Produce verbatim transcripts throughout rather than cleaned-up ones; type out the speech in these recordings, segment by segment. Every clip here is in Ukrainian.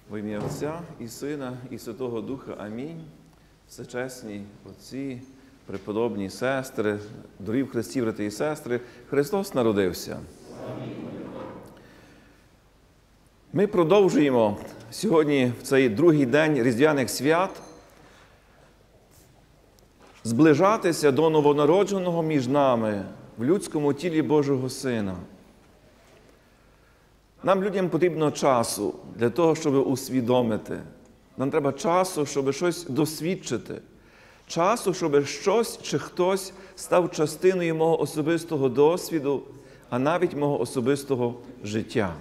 Во ім'я Отця і Сина, і Святого Духа. Амінь. Всечесні отці, преподобні сестри, дорогі в Христі, брати і сестри, Христос народився. Ми продовжуємо сьогодні, в цей другий день Різдвяних свят, зближатися до новонародженого між нами в людському тілі Божого Сина. Нам, людям, потрібно часу для того, щоб усвідомити. Нам треба часу, щоб щось досвідчити. Часу, щоб щось чи хтось став частиною мого особистого досвіду, а навіть мого особистого життя.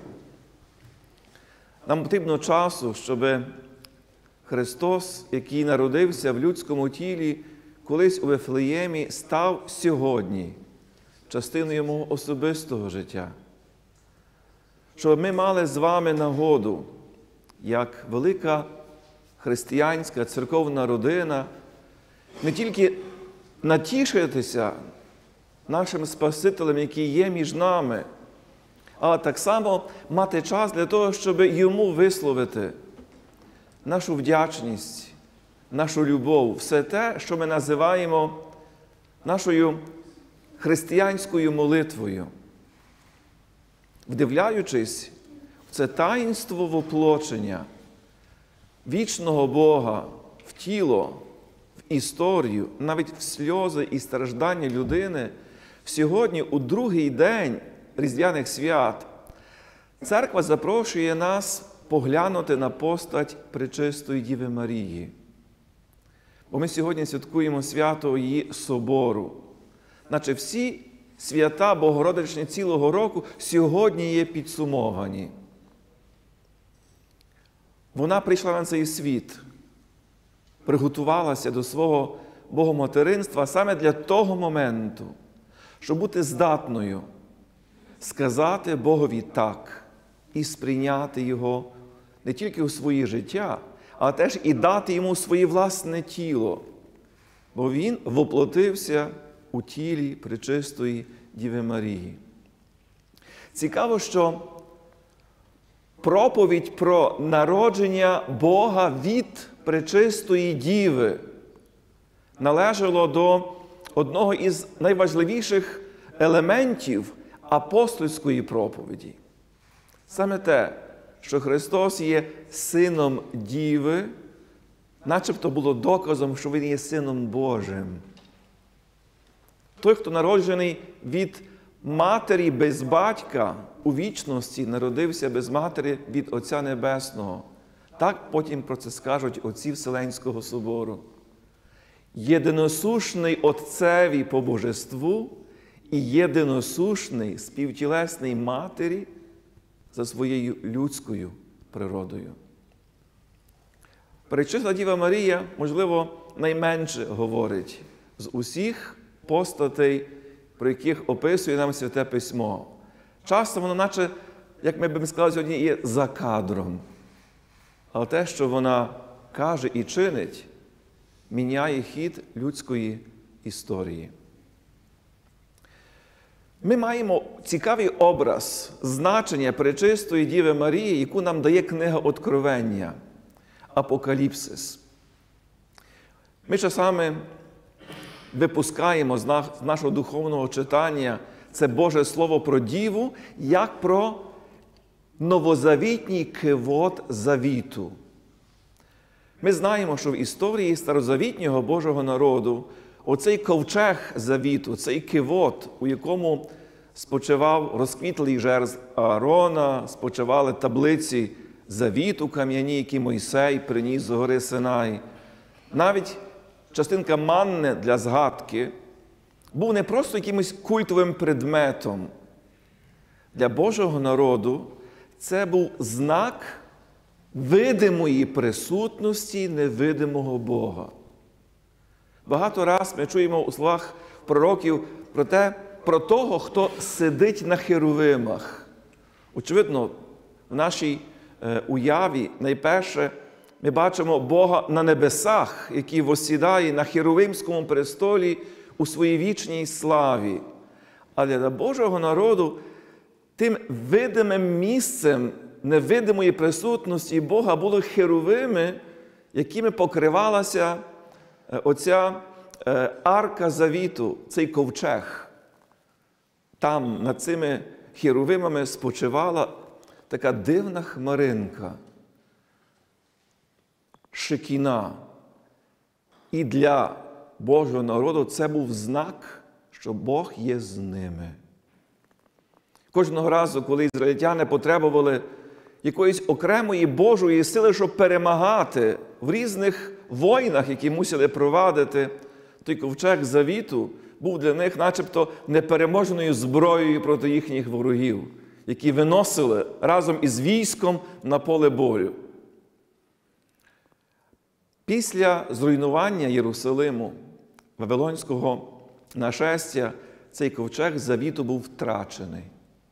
Нам потрібно часу, щоб Христос, який народився в людському тілі, колись у Вифлеємі, став сьогодні частиною мого особистого життя. Щоб ми мали з вами нагоду, як велика християнська церковна родина, не тільки натішитися нашим Спасителем, який є між нами, але так само мати час для того, щоб йому висловити нашу вдячність, нашу любов, все те, що ми називаємо нашою християнською молитвою. Вдивляючись в це таїнство воплочення вічного Бога в тіло, в історію, навіть в сльози і страждання людини, сьогодні, у другий день Різдвяних свят, Церква запрошує нас поглянути на постать Пречистої Діви Марії. Бо ми сьогодні святкуємо свято її собору, наче всі свята Богородичні цілого року сьогодні є підсумовані. Вона прийшла на цей світ, приготувалася до свого богоматеринства саме для того моменту, щоб бути здатною сказати Богові «так» і сприйняти Його не тільки у своє життя, а теж і дати Йому своє власне тіло, бо Він воплотився у тілі Пречистої Діви Марії. Цікаво, що проповідь про народження Бога від Пречистої Діви належало до одного із найважливіших елементів апостольської проповіді. Саме те, що Христос є Сином Діви, начебто було доказом, що Він є Сином Божим. Той, хто народжений від матері без батька, у вічності народився без матері від Отця Небесного. Так потім про це скажуть отці Вселенського собору. Єдиносушний Отцеві по божеству і єдиносушний співтілесний матері за своєю людською природою. Пречиста Діва Марія, можливо, найменше говорить з усіх постатей, про яких описує нам Святе Письмо. Часто воно, наче, як ми б сказали сьогодні, є за кадром. Але те, що вона каже і чинить, міняє хід людської історії. Ми маємо цікавий образ, значення Пречистої Діви Марії, яку нам дає книга Откровення, Апокаліпсис. Ми часами випускаємо з нашого духовного читання це Боже Слово про Діву, як про новозавітній кивот завіту. Ми знаємо, що в історії старозавітнього Божого народу оцей ковчег завіту, цей кивот, у якому спочивав розквітлий жерст Аарона, спочивали таблиці завіту кам'яні, які Мойсей приніс з гори Синай. Навіть частинка манни для згадки був не просто якимось культовим предметом. Для Божого народу це був знак видимої присутності невидимого Бога. Багато раз ми чуємо у словах пророків про те, про того, хто сидить на херувимах. Очевидно, в нашій е, уяві найперше ми бачимо Бога на небесах, який восідає на херувимському престолі у своїй вічній славі. Але для Божого народу тим видимим місцем невидимої присутності Бога були херовими, якими покривалася оця арка завіту, цей ковчег. Там над цими херовимами спочивала така дивна хмаринка, шекіна. І для Божого народу це був знак, що Бог є з ними. Кожного разу, коли ізраїльтяни потребували якоїсь окремої Божої сили, щоб перемагати в різних війнах, які мусили провадити, той ковчег завіту був для них начебто непереможною зброєю проти їхніх ворогів, які виносили разом із військом на поле бою. Після зруйнування Єрусалиму, Вавилонського нашестя, цей ковчег завіту був втрачений.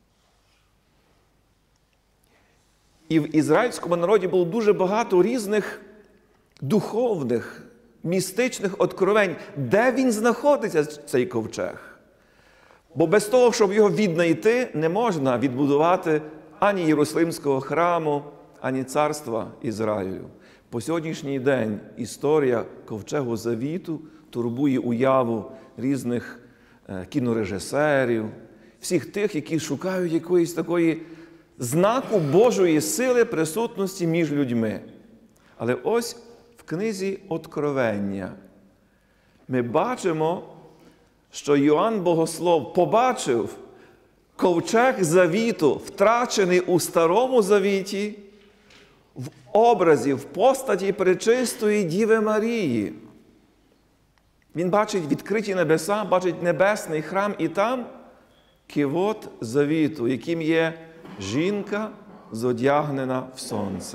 І в ізраїльському народі було дуже багато різних духовних, містичних откровень, де він знаходиться, цей ковчег. Бо без того, щоб його віднайти, не можна відбудувати ані Єрусалимського храму, ані царства Ізраїлю. По сьогоднішній день історія ковчегу завіту турбує уяву різних кінорежисерів, всіх тих, які шукають якоїсь такої знаку Божої сили присутності між людьми. Але ось в книзі Откровення ми бачимо, що Йоанн Богослов побачив ковчег завіту, втрачений у Старому Завіті, в образі, в постаті пречистої Діви Марії. Він бачить відкриті небеса, бачить небесний храм, і там кивот завіту, яким є жінка, зодягнена в сонце.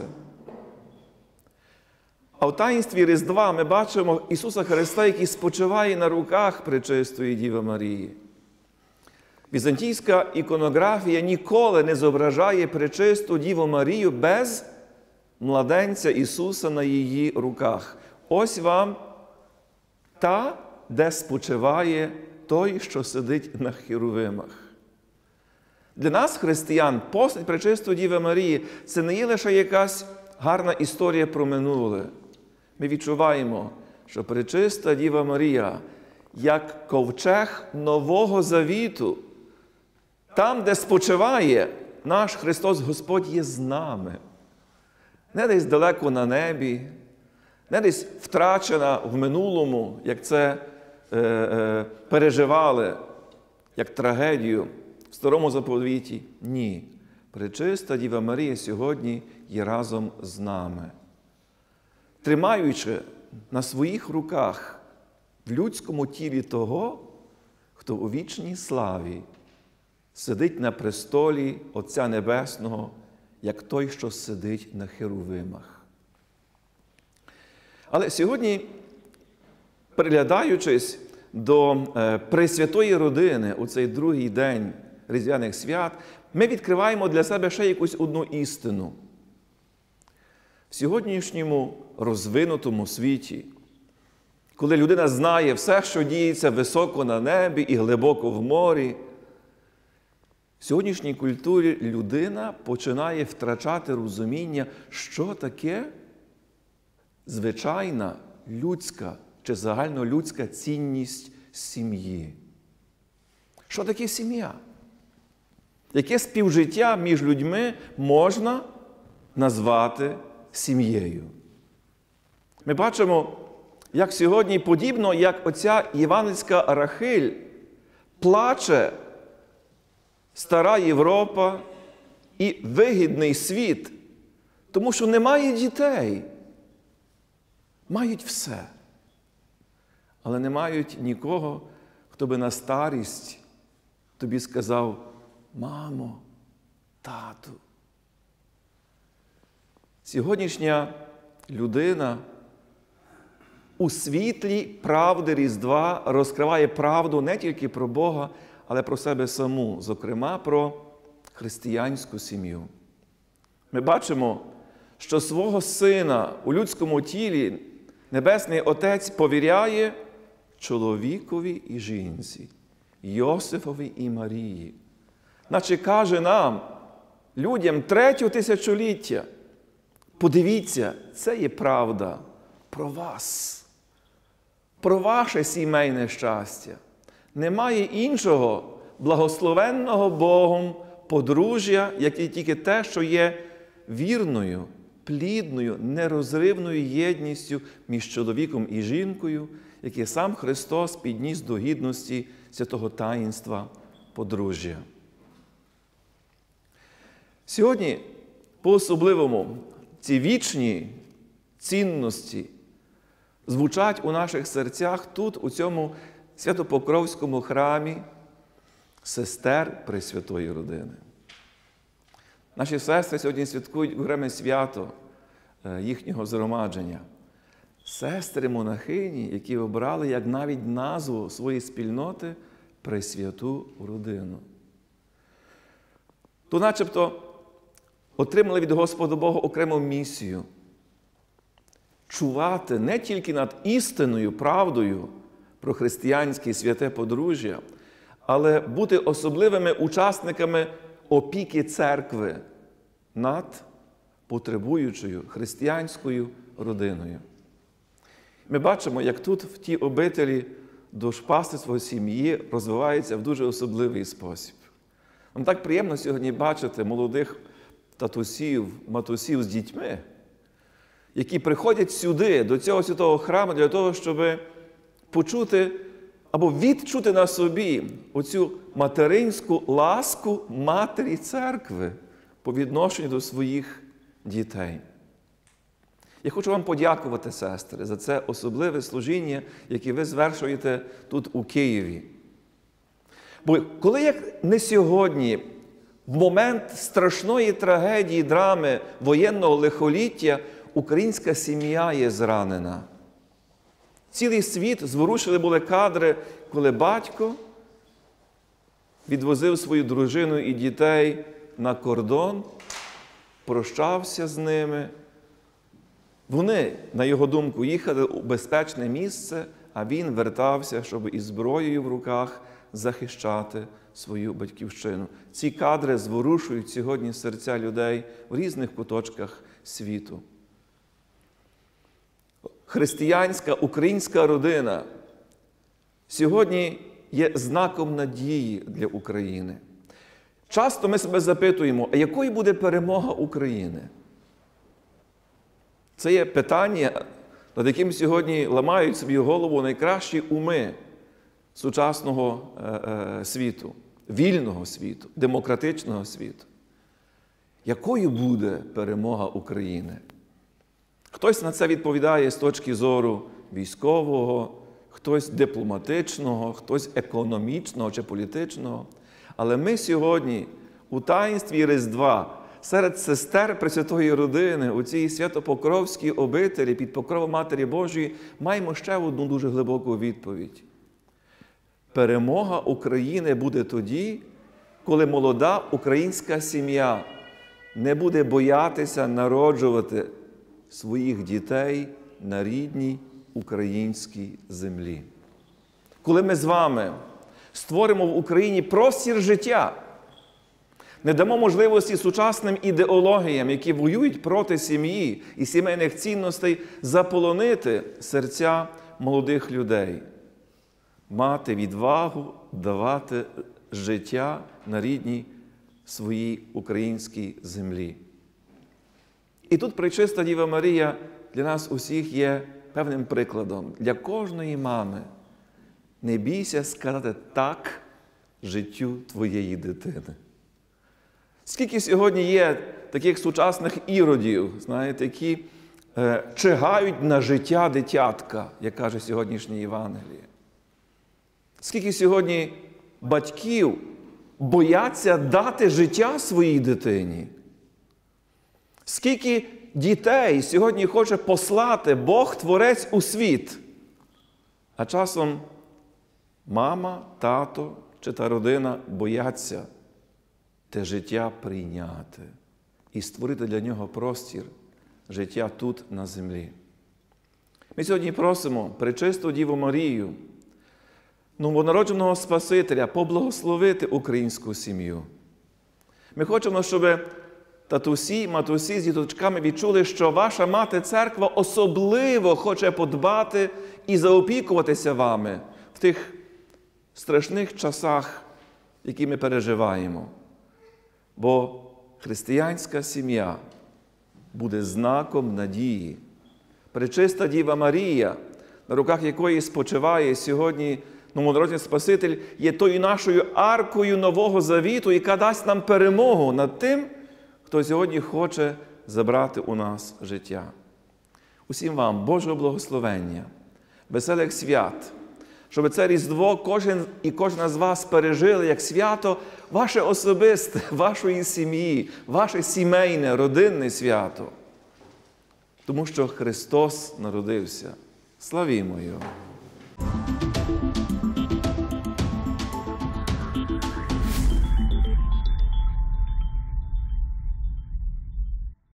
А в таїнстві Різдва ми бачимо Ісуса Христа, який спочиває на руках пречистої Діви Марії. Візантійська іконографія ніколи не зображає пречисту Діву Марію без младенця Ісуса на її руках. Ось вам та, де спочиває той, що сидить на херовимах. Для нас, християн, постать пречистої Діви Марії – це не є лише якась гарна історія про минуле. Ми відчуваємо, що пречиста Діва Марія, як ковчег Нового Завіту, там, де спочиває наш Христос Господь, є з нами. Не десь далеко на небі, не десь втрачена в минулому, як це е, е, переживали, як трагедію в Старому Заповіті. Ні. Пречиста Діва Марія сьогодні є разом з нами. Тримаючи на своїх руках в людському тілі того, хто у вічній славі сидить на престолі Отця Небесного, як той, що сидить на херовимах. Але сьогодні, приглядаючись до Пресвятої Родини у цей другий день Різдвяних свят, ми відкриваємо для себе ще якусь одну істину. В сьогоднішньому розвинутому світі, коли людина знає все, що діється високо на небі і глибоко в морі, в сьогоднішній культурі людина починає втрачати розуміння, що таке звичайна людська чи загальнолюдська цінність сім'ї. Що таке сім'я? Яке співжиття між людьми можна назвати сім'єю? Ми бачимо, як сьогодні, подібно, як оця євангельська Рахиль плаче стара Європа і вигідний світ, тому що немає дітей. Мають все, але не мають нікого, хто би на старість тобі сказав: мамо, тату. Сьогоднішня людина у світлі правди Різдва розкриває правду не тільки про Бога, але про себе саму, зокрема про християнську сім'ю. Ми бачимо, що свого сина у людському тілі Небесний Отець повіряє чоловікові і жінці, Йосифові і Марії. Наче каже нам, людям третього тисячоліття. Подивіться, це є правда про вас, про ваше сімейне щастя. Немає іншого благословенного Богом подружжя, як і тільки те, що є вірною, плідною, нерозривною єдністю між чоловіком і жінкою, яке сам Христос підніс до гідності святого таїнства подружжя. Сьогодні, по-особливому, ці вічні цінності звучать у наших серцях тут, у цьому Свято-Покровському храмі сестер Пресвятої Родини. Наші сестри сьогодні святкують окреме свято їхнього згромадження. Сестри-монахині, які обрали як навіть назву своєї спільноти Пресвяту Родину. То начебто отримали від Господа Бога окрему місію – чувати не тільки над істинною, правдою про християнське святе подружжя, але бути особливими учасниками опіки церкви над потребуючою християнською родиною. Ми бачимо, як тут в тій обителі душпастерства сім'ї розвивається в дуже особливий спосіб. Нам так приємно сьогодні бачити молодих татусів, матусів з дітьми, які приходять сюди, до цього святого храму, для того, щоб почути або відчути на собі оцю материнську ласку Матері Церкви по відношенню до своїх дітей. Я хочу вам подякувати, сестри, за це особливе служіння, яке ви звершуєте тут у Києві. Бо коли, як не сьогодні, в момент страшної трагедії, драми, воєнного лихоліття, українська сім'я є зранена. Цілий світ зворушили були кадри, коли батько відвозив свою дружину і дітей на кордон, прощався з ними. Вони, на його думку, їхали у безпечне місце, а він вертався, щоб із зброєю в руках захищати свою батьківщину. Ці кадри зворушують сьогодні серця людей в різних куточках світу. Християнська українська родина сьогодні є знаком надії для України. Часто ми себе запитуємо, а якою буде перемога України? Це є питання, над яким сьогодні ламають собі голову найкращі уми сучасного е, е, світу, вільного світу, демократичного світу. Якою буде перемога України? Хтось на це відповідає з точки зору військового, хтось дипломатичного, хтось економічного чи політичного. Але ми сьогодні у таїнстві Різдва серед сестер Пресвятої Родини у цій Свято-Покровській обителі під покровом Матері Божої маємо ще одну дуже глибоку відповідь. Перемога України буде тоді, коли молода українська сім'я не буде боятися народжувати своїх дітей на рідній українській землі. Коли ми з вами створимо в Україні простір життя, не дамо можливості сучасним ідеологіям, які воюють проти сім'ї і сімейних цінностей, заполонити серця молодих людей, мати відвагу давати життя на рідній своїй українській землі. І тут Пречиста Діва Марія для нас усіх є певним прикладом. Для кожної мами не бійся сказати «так» життю твоєї дитини. Скільки сьогодні є таких сучасних іродів, знаєте, які е, чигають на життя дитятка, як каже сьогоднішнє Євангеліє. Скільки сьогодні батьків бояться дати життя своїй дитині. Скільки дітей сьогодні хоче послати Бог-творець у світ, а часом мама, тато чи та родина бояться те життя прийняти і створити для нього простір життя тут, на землі. Ми сьогодні просимо Пречисту Діву Марію, новонародженого Спасителя, поблагословити українську сім'ю. Ми хочемо, щоб татусі, матусі з діточками відчули, що ваша мати-церква особливо хоче подбати і заопікуватися вами в тих страшних часах, які ми переживаємо. Бо християнська сім'я буде знаком надії. Пречиста Діва Марія, на руках якої спочиває сьогодні новонароджений Спаситель, є тою нашою аркою Нового Завіту, яка дасть нам перемогу над тим, хто сьогодні хоче забрати у нас життя. Усім вам Божого благословення, веселих свят, щоб це Різдво кожен і кожна з вас пережили як свято ваше особисте, вашої сім'ї, ваше сімейне, родинне свято. Тому що Христос народився. Славімо Його!